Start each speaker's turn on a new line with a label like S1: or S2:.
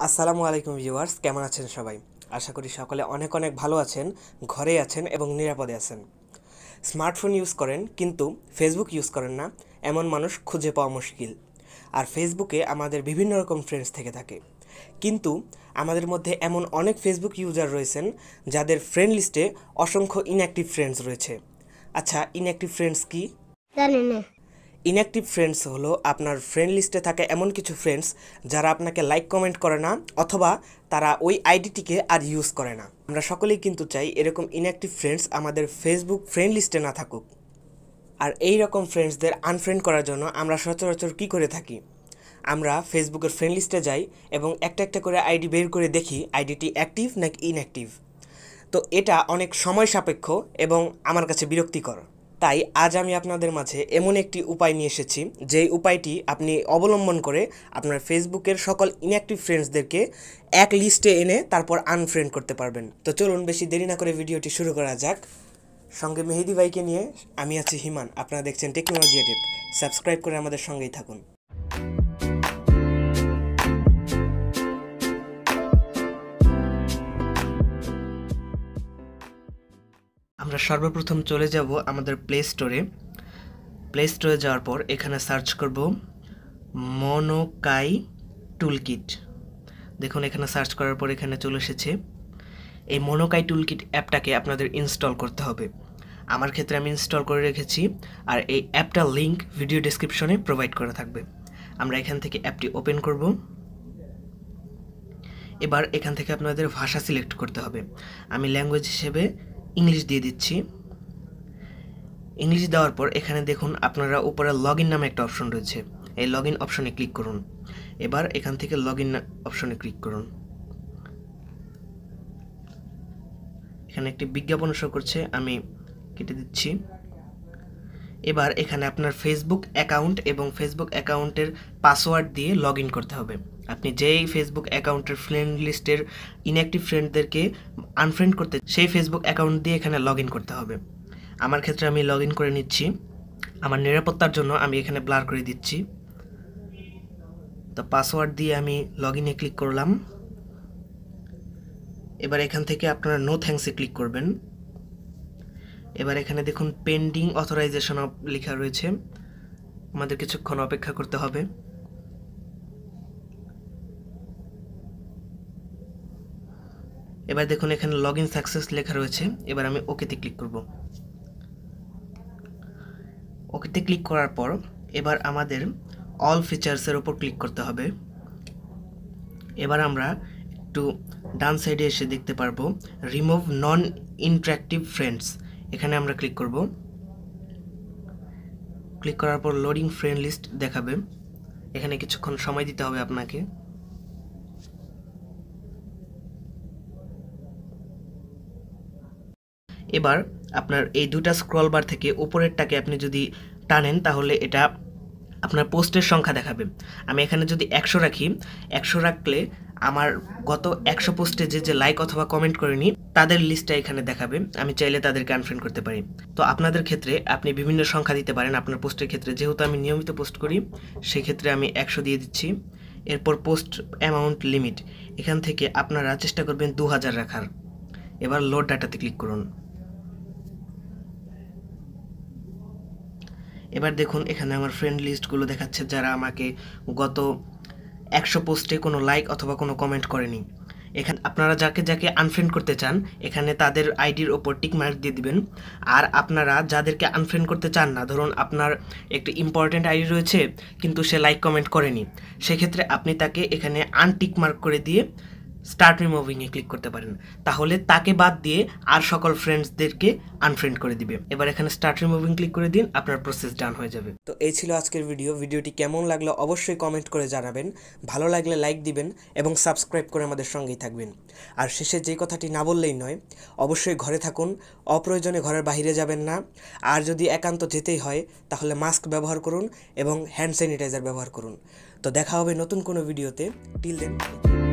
S1: আসসালামু আলাইকুম ভিউয়ার্স, কেমন আছেন সবাই? আশা করি সকলে অনেক অনেক ভালো আছেন, ঘরেই আছেন এবং নিরাপদে আছেন। স্মার্টফোন ইউজ করেন কিন্তু ফেসবুক ইউজ করেন না, এমন মানুষ খুঁজে পাওয়া মুশকিল। আর ফেসবুকে আমাদের বিভিন্ন রকম ফ্রেন্ডস থেকে থাকে, কিন্তু আমাদের মধ্যে এমন অনেক ফেসবুক ইউজার রয়েছেন যাদের ফ্রেন্ড লিস্টে অসংখ্য ইনঅ্যাক্টিভ ফ্রেন্ডস রয়েছে। আচ্ছা, ইনঅ্যাক্টিভ ফ্রেন্ডস কি?
S2: জানি না।
S1: ইনঅ্যাক্টিভ ফ্রেন্ডস হলো আপনার ফ্রেন্ড লিস্টে থাকা এমন কিছু ফ্রেন্ডস যারা আপনাকে লাইক কমেন্ট করে না, অথবা তারা ওই আইডিটিকে আর ইউজ করে না। আমরা সকলেই কিন্তু চাই এরকম ইনঅ্যাক্টিভ ফ্রেন্ডস আমাদের ফেসবুক ফ্রেন্ড লিস্টে না থাকুক। আর এই রকম ফ্রেন্ডসদের আনফ্রেন্ড করার জন্য আমরা সচরাচর কী করে থাকি? আমরা ফেসবুকের ফ্রেন্ড লিস্টে যাই এবং একটা একটা করে আইডি বের করে দেখি আইডিটি অ্যাক্টিভ নাকি ইনঅ্যাক্টিভ। তো এটা অনেক সময় সাপেক্ষ এবং আমার কাছে বিরক্তিকর। তাই আজ আমি আপনাদের মাঝে এমন একটি উপায় নিয়ে এসেছি, যেই উপায়টি আপনি অবলম্বন করে আপনার ফেসবুকের সকল ইনঅ্যাক্টিভ ফ্রেন্ডসদেরকে এক লিস্টে এনে তারপর আনফ্রেন্ড করতে পারবেন। তো চলুন বেশি দেরি না করে ভিডিওটি শুরু করা যাক। সঙ্গে মেহেদি ভাইকে নিয়ে আমি আছি হিমান। আপনারা দেখছেন টেকনোলজি এডিট। সাবস্ক্রাইব করে আমাদের সঙ্গেই থাকুন। আমরা সর্বপ্রথম চলে যাব আমাদের প্লে স্টোরে যাওয়ার পর এখানে সার্চ করব মনোকাই টুলকিট। দেখুন, এখানে সার্চ করার পর এখানে চলে এসেছে। এই মনোকাই টুলকিট অ্যাপটাকে আপনাদের ইনস্টল করতে হবে। আমার ক্ষেত্রে আমি ইনস্টল করে রেখেছি, আর এই অ্যাপটার লিঙ্ক ভিডিও ডেসক্রিপশনে প্রোভাইড করা থাকবে। আমরা এখান থেকে অ্যাপটি ওপেন করব। এবার এখান থেকে আপনাদের ভাষা সিলেক্ট করতে হবে। আমি ল্যাঙ্গুয়েজ হিসেবে ইংলিশ দিয়ে দিচ্ছি। ইংলিশ দেওয়ার পর এখানে দেখুন আপনারা উপরে লগ ইন নামে একটা অপশন রয়েছে, এই লগ ইন অপশনে ক্লিক করুন। এবার এখান থেকে লগ ইন অপশনে ক্লিক করুন। এখানে একটি বিজ্ঞাপন শো করছে, আমি কেটে দিচ্ছি। এবার এখানে আপনার ফেসবুক অ্যাকাউন্ট এবং ফেসবুক অ্যাকাউন্টের পাসওয়ার্ড দিয়ে লগ ইন করতে হবে। আপনি যেই ফেসবুক অ্যাকাউন্টের ফ্রেন্ড লিস্টের ইনঅ্যাক্টিভ ফ্রেন্ডদেরকে আনফ্রেন্ড করতে, সেই ফেসবুক অ্যাকাউন্ট দিয়ে এখানে লগ ইন করতে হবে। আমার ক্ষেত্রে আমি লগ ইন করে নিচ্ছি। আমার নিরাপত্তার জন্য আমি এখানে ব্লার করে দিচ্ছি। তো পাসওয়ার্ড দিয়ে আমি লগ ইনে ক্লিক করলাম। এবার এখান থেকে আপনারা নো থ্যাঙ্কসে ক্লিক করবেন। এবার এখানে দেখুন পেন্ডিং অথরাইজেশন লেখা রয়েছে, আমাদের কিছুক্ষণ অপেক্ষা করতে হবে। এবার দেখুন এখানে লগ ইন সাকসেস লেখা রয়েছে। এবার আমি ওকেতে ক্লিক করব। ওকেতে ক্লিক করার পর এবার আমাদের অল ফিচার্সের উপর ক্লিক করতে হবে। এবার আমরা একটু ডান সাইডে এসে দেখতে পারবো রিমুভ নন ইন্টারঅ্যাক্টিভ ফ্রেন্ডস, এখানে আমরা ক্লিক করব। ক্লিক করার পর লোডিং ফ্রেন্ড লিস্ট দেখাবে, এখানে কিছুক্ষণ সময় দিতে হবে আপনাকে। এবার আপনার এই দুটা স্ক্রল বার থেকে উপরেরটাকে আপনি যদি টানেন তাহলে এটা আপনার পোস্টের সংখ্যা দেখাবে। আমি এখানে যদি 100 রাখি, 100 রাখলে আমার গত 100 পোস্টে যে লাইক অথবা কমেন্ট করেনি তাদের লিস্টটা এখানে দেখাবে। আমি চাইলে তাদেরকে আনফ্রেন্ড করতে পারি। তো আপনাদের ক্ষেত্রে আপনি বিভিন্ন সংখ্যা দিতে পারেন। আপনার পোস্টের ক্ষেত্রে যেহেতু আমি নিয়মিত পোস্ট করি, সেক্ষেত্রে আমি 100 দিয়ে দিচ্ছি। এরপর পোস্ট অ্যামাউন্ট লিমিট, এখান থেকে আপনারা চেষ্টা করবেন 2000 রাখার। এবার লোড ডাটাতে ক্লিক করুন। এবার দেখুন এখানে আমার ফ্রেন্ড লিস্টগুলো দেখাচ্ছে যারা আমাকে গত 100 পোস্টে কোনো লাইক অথবা কোনো কমেন্ট করেনি। এখানে আপনারা যাকে যাকে আনফ্রেন্ড করতে চান এখানে তাদের আইডির ওপর টিক মার্ক দিয়ে দিবেন। আর আপনারা যাদেরকে আনফ্রেন্ড করতে চান না, ধরুন আপনার একটি ইম্পর্টেন্ট আইডি রয়েছে কিন্তু সে লাইক কমেন্ট করেনি, সেক্ষেত্রে আপনি তাকে এখানে আনটিক মার্ক করে দিয়ে স্টার্ট রিমুভিংয়ে ক্লিক করতে পারেন। তাহলে তাকে বাদ দিয়ে আর সকল ফ্রেন্ডসদেরকে আনফ্রেন্ড করে দিবে। এবার এখানে স্টার্ট রিমুভিং ক্লিক করে দিন, আপনার প্রসেস ডান হয়ে যাবে। তো এই ছিল আজকের ভিডিওটি কেমন লাগলো অবশ্যই কমেন্ট করে জানাবেন। ভালো লাগলে লাইক দিবেন এবং সাবস্ক্রাইব করে আমাদের সঙ্গেই থাকবেন। আর শেষে যে কথাটি না বললেই নয়, অবশ্যই ঘরে থাকুন, অপ্রয়োজনে ঘরের বাইরে যাবেন না। আর যদি একান্ত যেতেই হয় তাহলে মাস্ক ব্যবহার করুন এবং হ্যান্ড স্যানিটাইজার ব্যবহার করুন। তো দেখা হবে নতুন কোনো ভিডিওতে। টিল দেন।